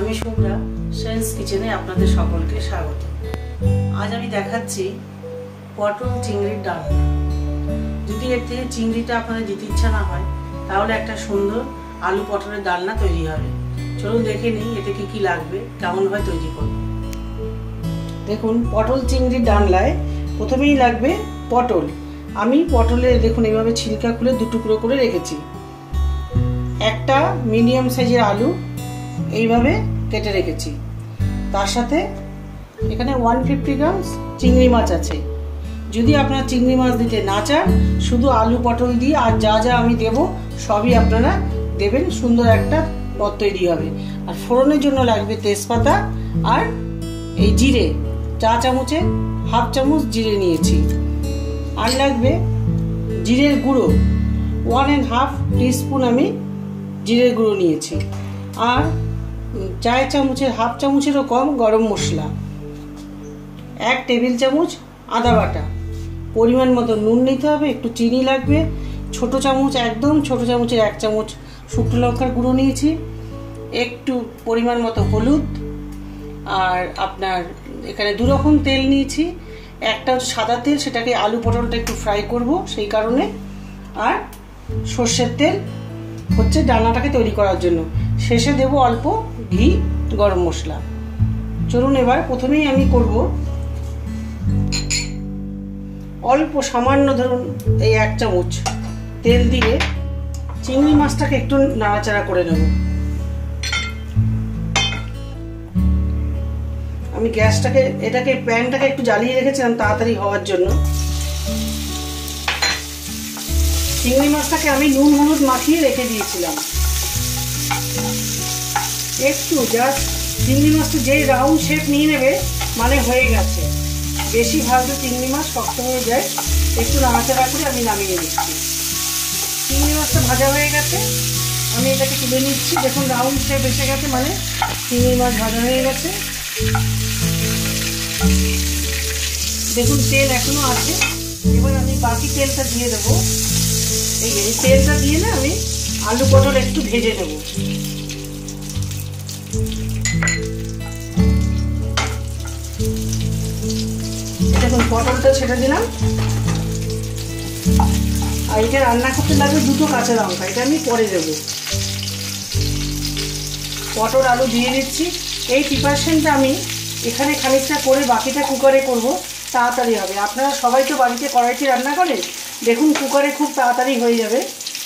আমি শুভ্রা, সেন্স কিচেনে আপনাদের সকলকে স্বাগত। আজ আমি দেখাচ্ছি পটল চিংড়ির ডালনা। যদি এর থেকে চিংড়িটা আপনাদের দিতে ইচ্ছা না হয় তাহলে একটা সুন্দর আলু পটলের ডালনা তৈরি হবে। চলুন দেখে নিই এতে কি কি লাগবে, কেমনভাবে তৈরি করব। দেখুন, পটল চিংড়ির ডালনায় প্রথমেই লাগবে পটল। আমি পটলে দেখুন এইভাবে ছিলকা খুলে দু টুকরো করে রেখেছি। একটা মিডিয়াম সাইজের আলু এইভাবে কেটে রেখেছি। তার সাথে এখানে 150 গ্রাম চিংড়ি মাছ আছে। যদি আপনারা চিংড়ি মাছ দিতে না চান, শুধু আলু পটল দিয়ে আর যা যা আমি দেব সবই আপনারা দেবেন, সুন্দর একটা পদ তৈরি হবে। আর ফোড়নের জন্য লাগবে তেজপাতা আর এই জিরে, চা চামচে হাফ চামচ জিরে নিয়েছি। আর লাগবে জিরের গুঁড়ো 1.5 টিস্পুন আমি জিরের গুঁড়ো নিয়েছি। আর চায়ের চামচের হাফ চামচেরও কম গরম মশলা, 1 টেবিল চামচ আদা বাটা, পরিমাণ মতো নুন নিতে হবে, একটু চিনি লাগবে, ছোট চামচ একদম ছোট চামচের 1 চামচ শুকনো লঙ্কার গুঁড়ো নিয়েছি, একটু পরিমাণ মতো হলুদ। আর আপনার এখানে 2 রকম তেল নিয়েছি। একটা হচ্ছে সাদা তেল, সেটাকে আলু পটলটা একটু ফ্রাই করব সেই কারণে। আর সর্ষের তেল হচ্ছে ডালনাটাকে তৈরি করার জন্য। শেষে দেব অল্প ঘি, গরম মশলা। চলুন এবার প্রথমেই আমি করব অল্প সামান্য, ধরুন এই 1 চামচ তেল দিয়ে চিংড়ি মাছটাকে একটু নাড়াচাড়া করে নেব। আমি এটাকে প্যানটাকে একটু জ্বালিয়ে রেখেছিলাম তাড়াতাড়ি হওয়ার জন্য। চিংড়ি মাছটাকে আমি নুন হলুদ মাখিয়ে রেখে দিয়েছিলাম। একটু জাস্ট চিংড়ি মাছটা যেই রাউন্ড শেপ নিয়ে নেবে মানে হয়ে গেছে। বেশি ভাজলে চিংড়ি মাছ শক্ত হয়ে যায়। একটু নাড়াচাড়া করে আমি নামিয়ে নিচ্ছি। চিংড়ি মাছটা ভাজা হয়ে গেছে, আমি এটাকে তুলে নিচ্ছি। দেখুন রাউন্ড শেপ এসে গেছে, মানে চিংড়ি মাছ ভাজা হয়ে গেছে। দেখুন তেল এখনো আছে। এবার আমি বাকি তেলটা দিয়ে দেবো। এই তেলটা দিয়ে না আমি আলু পটল একটু ভেজে নেব। দেখুন পটলটা ছেড়ে দিলাম। আর এটা রান্না করতে লাগবে 2টো কাঁচা লঙ্কা, এটা আমি পরে দেবো। পটল আলু দিয়ে দিচ্ছি। এই প্রিপারেশনটা আমি এখানে খানিকটা করে বাকিটা কুকারে করব, তাড়াতাড়ি হবে। আপনারা সবাই তো বাড়িতে কড়াইতে রান্না করেন, দেখুন কুকারে খুব তাড়াতাড়ি হয়ে যাবে।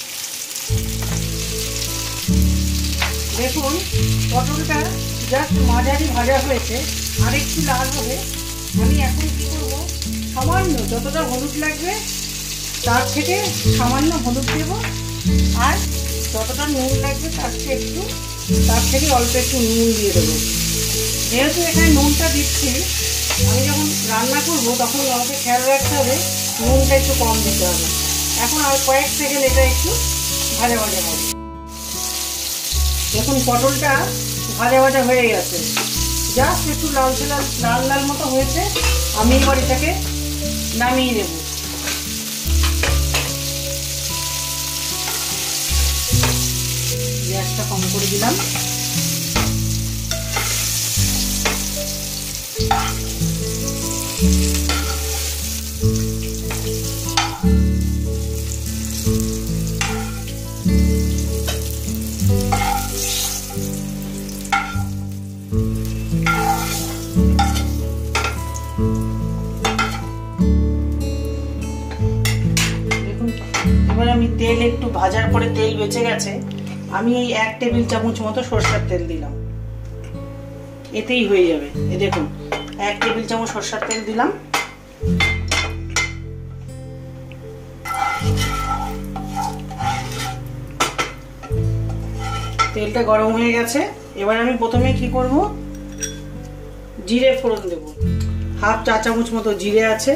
দেখুন পটলটা জাস্ট মাঝারি ভাজা হয়েছে, আর একটু লাল হবে। আমি এখন কি করব, সামান্য যতটা হলুদ লাগবে তার থেকে সামান্য হলুদ দেব, আর যতটা নুন লাগবে তার থেকে অল্প একটু নুন দিয়ে দেবো। যেহেতু এখানে নুনটা দিচ্ছি, আমি যখন রান্না করব তখন আমাকে খেয়াল রাখতে হবে নুনটা একটু কম দিতে হবে। এখন আর কয়েক সেকেন্ড এটা একটু ভাজা ভাজা হবে। দেখুন পটলটা ভাজা ভাজা হয়ে গেছে, জাস্ট একটু লাল লাল মতো হয়েছে। আমি এবার এটাকে নামিয়ে নেব। গ্যাসটা কম করে দিলাম। এবার আমি তেল একটু ভাজার পরে তেল বেঁচে গেছে, আমি এই 1 টেবিল চামচ মতো সরষের তেল দিলাম। এতেই হয়ে যাবে। এ দেখুন 1 টেবিল চামচ সরষের তেল দিলাম। তেলটা গরম হয়ে গেছে। এবার আমি প্রথমে কি করব, জিরে ফোড়ন দেব। হাফ চা চামচ মতো জিরে আছে,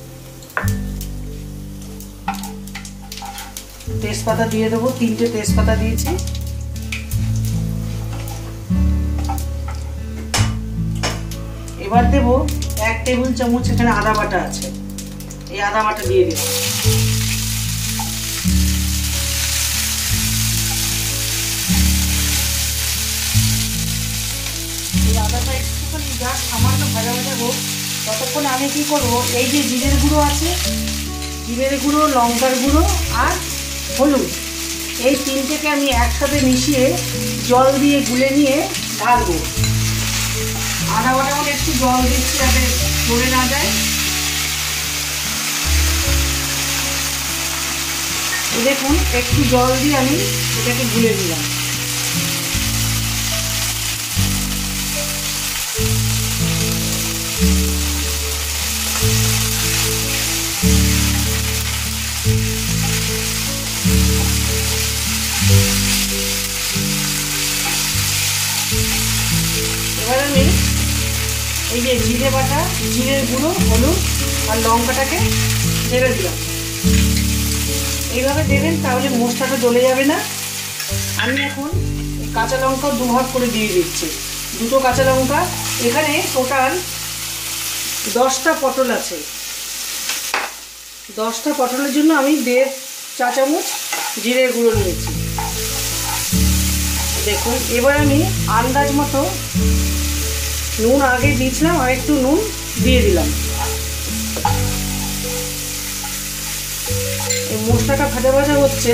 তেজপাতা দিয়ে দেবো, 3টে তেজপাতা দিয়েছি। এবার দেব 1 টেবিল চামচ এখানে আদা বাটা আছে, এই আদা বাটা দিয়ে দেব। যা সামান্য ভাজা ভাজা হোক ততক্ষণ আমি কি করব, এই যে জিরের গুঁড়ো আছে, জিরের গুঁড়ো, লঙ্কার গুঁড়ো আর হলুদ, এই তিনটেকে আমি একসাথে মিশিয়ে জল দিয়ে গুলে নিয়ে ঢালবো। আধা ঘন্টা মতো একটু জল দিচ্ছি যাতে পড়ে না যায়। দেখুন একটু জল দিয়ে আমি এটাকে গুলে দিলাম। এবার আমি এই যে জিরে বাটা, জিরের গুঁড়ো, হলুদ আর লঙ্কাটাকে ঢেলে দিলাম। এইভাবে দেবেন, তাহলে মশলাটা জ্বলে যাবে না। আমি এখন কাঁচা লঙ্কা দুভাগ করে দিয়ে দিচ্ছি, দুটো কাঁচা লঙ্কা। এখানে টোটাল 10টা পটল আছে। 10টা পটলের জন্য আমি 1.5 চা চামচ জিরের গুঁড়ো নিয়েছি। দেখুন এবার আমি আন্দাজ মতো নুন আগে দিয়েছিলাম, আর একটু নুন দিয়ে দিলাম। এই মশলাটা ভাজা ভাজা হচ্ছে।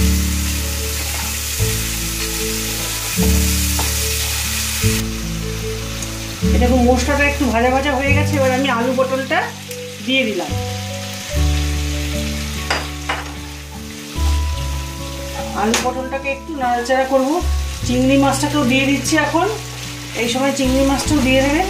দেখুন মশলাটা একটু ভাজা ভাজা হয়ে গেছে। এবার আমি আলু পটলটা দিয়ে দিলাম। আলু পটলটাকে একটু নাড়াচাড়া করব। চিংড়ি মাছটাকেও দিয়ে দিচ্ছি এখন। এই সময় চিংড়ি মাছটাও দিয়ে দেবেন।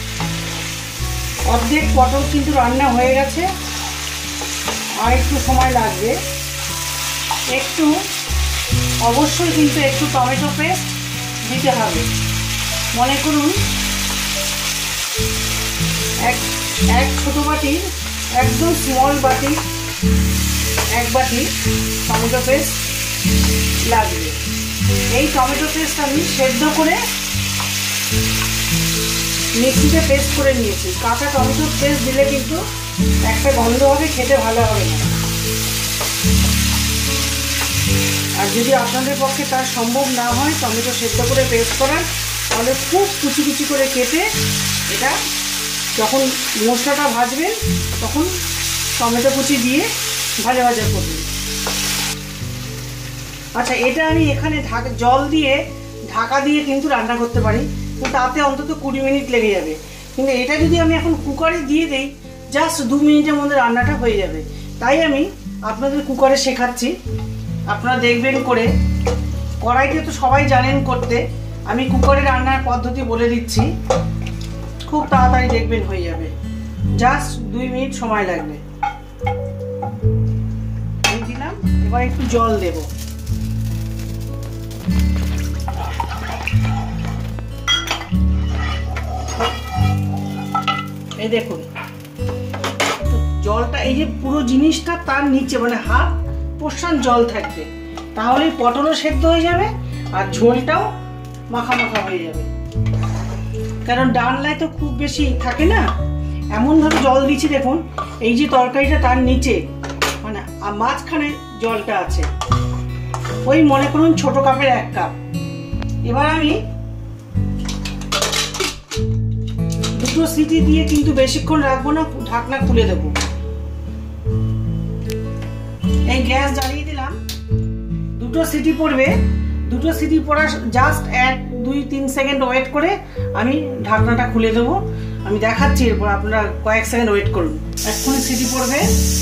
অর্ধেক পটল কিন্তু রান্না হয়ে গেছে, আর একটু সময় লাগবে। একটু অবশ্যই কিন্তু একটু টমেটো পেস্ট দিতে হবে। মনে করুন এক ছোটো বাটির একদম স্মল বাটি, 1 বাটি টমেটো পেস্ট লাগবে। এই টমেটো পেস্ট আমি সেদ্ধ করে মিক্সিতে পেস্ট করে নিয়েছি। কাঁচা টমেটো পেস্ট দিলে কিন্তু একটা গন্ধ হবে, খেতে ভালো হবে না। আর যদি আপনাদের পক্ষে তার সম্ভব না হয় টমেটো সেদ্ধ করে পেস্ট করার, তাহলে খুব কুচি কুচি করে কেটে এটা যখন মশলাটা ভাজবেন তখন টমেটো কুচি দিয়ে ভাজা ভাজা করবেন। আচ্ছা, এটা আমি এখানে জল দিয়ে ঢাকা দিয়ে কিন্তু রান্না করতে পারি, তো তাতে অন্তত 20 মিনিট লেগে যাবে। কিন্তু এটা যদি আমি এখন কুকারে দিয়ে দিই, জাস্ট 2 মিনিটের মধ্যে রান্নাটা হয়ে যাবে। তাই আমি আপনাদের কুকারে শেখাচ্ছি, আপনারা দেখবেন করে। কড়াইতে তো সবাই জানেন করতে, আমি কুকারে রান্নার পদ্ধতি বলে দিচ্ছি। খুব তাড়াতাড়ি দেখবেন হয়ে যাবে, জাস্ট 2 মিনিট সময় লাগবে। দিয়ে দিলাম। এবার একটু জল দেব। এই দেখুন জলটা, এই যে পুরো জিনিসটা তার নিচে মানে হাফ পোর্শন জল থাকবে, তাহলে পটলও সেদ্ধ হয়ে যাবে আর ঝোলটাও মাখা মাখা হয়ে যাবে। কারণ ডালনায় তো খুব বেশি থাকে না, এমনভাবে জল দিচ্ছি দেখুন, এই যে তরকারিটা তার নিচে মানে মাঝখানে জলটা আছে, ওই মনে করুন ছোট কাপের 1 কাপ। এবার আমি 2টো সিটি দিয়ে কিন্তু বেশিক্ষণ রাখবো না, ঢাকনা খুলে দেবো। এই গ্যাস জ্বালিয়ে দিলাম। 2টো সিটি পড়বে। 2টো সিটি পড়ার জাস্ট 1-2-3 সেকেন্ড ওয়েট করে আমি ঢাকনাটা খুলে দেবো। আমি দেখাচ্ছি, এরপর আপনারা কয়েক সেকেন্ড ওয়েট করুন। এক্ষুনি সিটি পড়বে।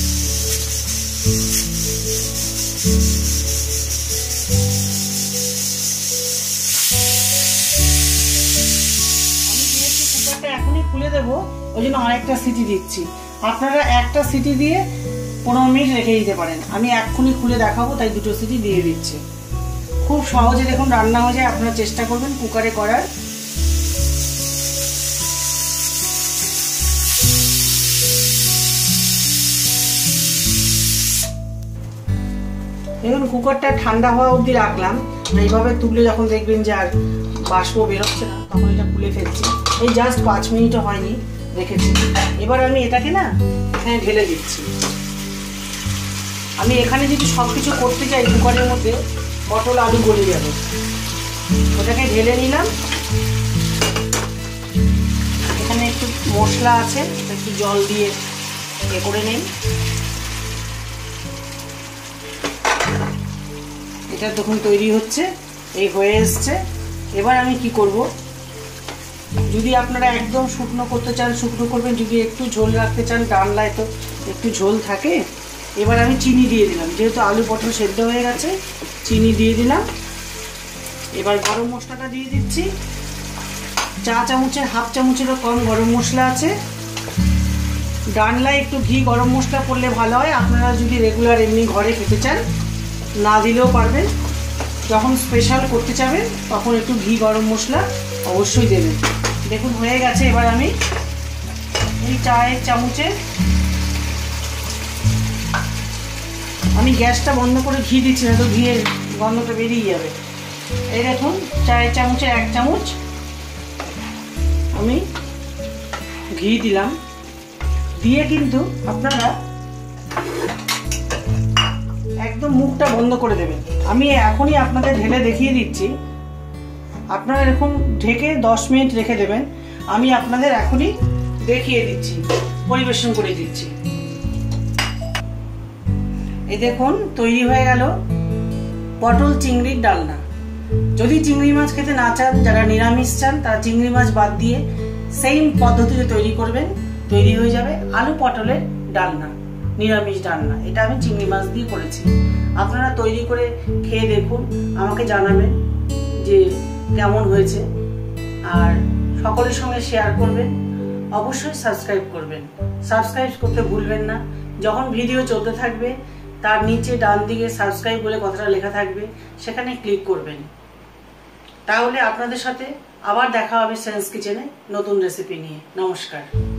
আমি যেহেতু কুকারটা এখনই খুলে দেবো, ওই জন্য আরেকটা সিটি দিচ্ছি। আপনারা একটা সিটি দিয়ে 15 মিনিট রেখে দিতে পারেন। আমি এক্ষুনি খুলে দেখাবো, তাই 2টো সিটি দিয়ে দিচ্ছি। খুব সহজে দেখুন রান্না হয়ে যায়। আপনারা চেষ্টা করবেন কুকারে করার। দেখুন কুকারটা ঠান্ডা হওয়া অবধি রাখলাম। এইভাবে তুলে যখন দেখবেন যে আর বাষ্প বেরোচ্ছে না, তখন এটা খুলে ফেলছি। এই জাস্ট 5 মিনিটও হয়নি রেখেছি। এবার আমি এটাকে না এখানে ঢেলে দিচ্ছি। আমি এখানে যদি সব কিছু করতে চাই কুকারের মধ্যে, পটল আলু গলে যাবে। ওটাকে ঢেলে নিলাম। এখানে একটু মশলা আছে, একটু জল দিয়ে এ করে নিন। এটা তখন তৈরি হচ্ছে, এই হয়ে এসছে। এবার আমি কি করব, যদি আপনারা একদম শুকনো করতে চান শুকনো করবেন, যদি একটু ঝোল রাখতে চান, ডালনায় তো একটু ঝোল থাকে। এবার আমি চিনি দিয়ে দিলাম, যেহেতু আলু পটল সেদ্ধ হয়ে গেছে চিনি দিয়ে দিলাম। এবার গরম মশলাটা দিয়ে দিচ্ছি, চা চামচের হাফ চামচেরও কম গরম মশলা আছে। ডালনায় একটু ঘি গরম মশলা করলে ভালো হয়, আপনারা যদি রেগুলার এমনি ঘরে খেতে চান না দিলেও পারবেন, যখন স্পেশাল করতে চাবেন তখন একটু ঘি গরম মশলা অবশ্যই দেবেন। দেখুন হয়ে গেছে। এবার আমি এই চায়ের চামচে, আমি গ্যাসটা বন্ধ করে ঘি দিচ্ছি না তো ঘিয়ের গন্ধটা বেরিয়ে যাবে। এই দেখুন চায়ের চামচে 1 চামচ আমি ঘি দিলাম, দিয়ে কিন্তু আপনারা একদম মুখটা বন্ধ করে দেবেন। আমি এখনই আপনাদের ঢেলে দেখিয়ে দিচ্ছি, আপনারা এরকম ঢেকে 10 মিনিট রেখে দেবেন। আমি আপনাদের এখনই দেখিয়ে দিচ্ছি, পরিবেশন করে দিচ্ছি। এই দেখুন তৈরি হয়ে গেল পটল চিংড়ির ডালনা। যদি চিংড়ি মাছ খেতে না চান, যারা নিরামিষ চান, তারা চিংড়ি মাছ বাদ দিয়ে সেম পদ্ধতিতে তৈরি করবেন, তৈরি হয়ে যাবে আলু পটলের ডালনা, নিরামিষ ডালনা। এটা আমি চিংড়ি মাছ দিয়ে করেছি। আপনারা তৈরি করে খেয়ে দেখুন, আমাকে জানাবেন যে কেমন হয়েছে, আর সকলের সঙ্গে শেয়ার করবেন। অবশ্যই সাবস্ক্রাইব করবেন, সাবস্ক্রাইব করতে ভুলবেন না। যখন ভিডিও চলতে থাকবে তার নিচে ডান দিকে সাবস্ক্রাইব বলে কথাটা লেখা থাকবে, সেখানে ক্লিক করবেন। তাহলে আপনাদের সাথে আবার দেখা হবে সেন্স কিচেনে নতুন রেসিপি নিয়ে। নমস্কার।